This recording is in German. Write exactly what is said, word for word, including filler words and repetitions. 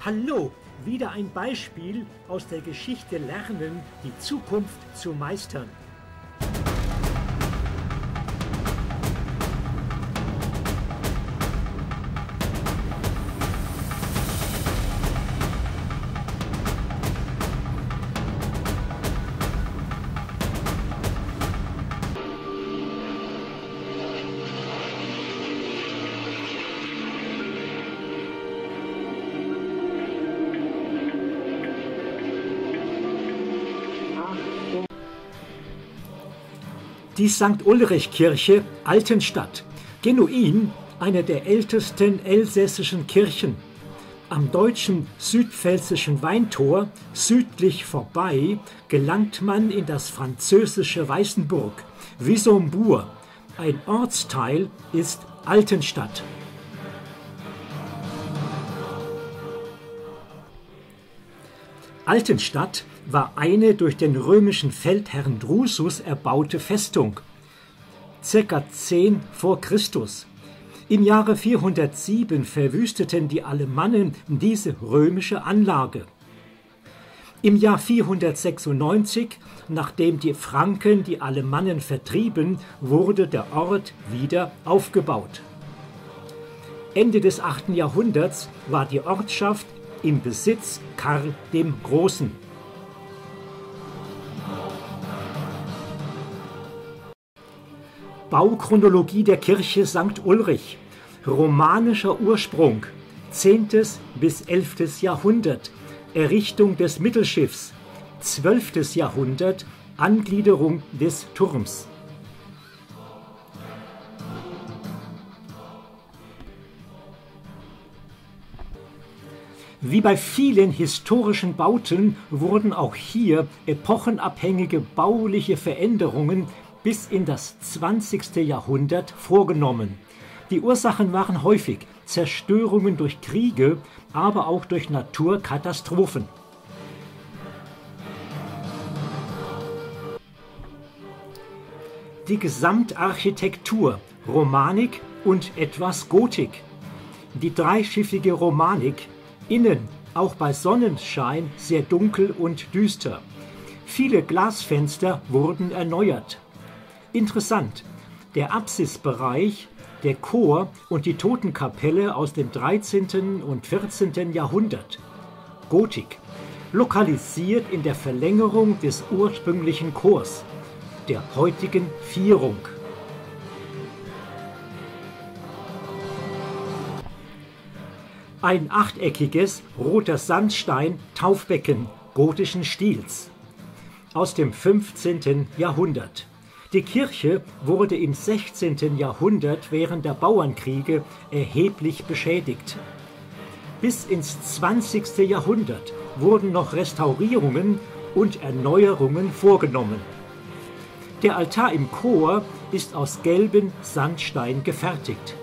Hallo, wieder ein Beispiel aus der Geschichte lernen, die Zukunft zu meistern. Die Sankt Ulrich-Kirche Altenstadt, genuin eine der ältesten elsässischen Kirchen. Am deutschen südpfälzischen Weintor südlich vorbei gelangt man in das französische Weißenburg, Wissembourg. Ein Ortsteil ist Altenstadt. Altenstadt war eine durch den römischen Feldherrn Drusus erbaute Festung, ca. zehn vor Christus. Im Jahre vierhundertsieben verwüsteten die Alemannen diese römische Anlage. Im Jahr vierhundertsechsundneunzig, nachdem die Franken die Alemannen vertrieben, wurde der Ort wieder aufgebaut. Ende des achten Jahrhunderts war die Ortschaft im Besitz Karl dem Großen. Bauchronologie der Kirche Sankt Ulrich. Romanischer Ursprung, zehntes bis elftes Jahrhundert. Errichtung des Mittelschiffs, zwölftes Jahrhundert. Angliederung des Turms. Wie bei vielen historischen Bauten wurden auch hier epochenabhängige bauliche Veränderungen bis in das zwanzigste Jahrhundert vorgenommen. Die Ursachen waren häufig Zerstörungen durch Kriege, aber auch durch Naturkatastrophen. Die Gesamtarchitektur, Romanik und etwas Gotik. Die dreischiffige Romanik, innen auch bei Sonnenschein sehr dunkel und düster. Viele Glasfenster wurden erneuert. Interessant, der Apsisbereich, der Chor und die Totenkapelle aus dem dreizehnten und vierzehnten Jahrhundert. Gotik, lokalisiert in der Verlängerung des ursprünglichen Chors, der heutigen Vierung. Ein achteckiges roter Sandstein-Taufbecken gotischen Stils aus dem fünfzehnten Jahrhundert. Die Kirche wurde im sechzehnten Jahrhundert während der Bauernkriege erheblich beschädigt. Bis ins zwanzigste Jahrhundert wurden noch Restaurierungen und Erneuerungen vorgenommen. Der Altar im Chor ist aus gelbem Sandstein gefertigt.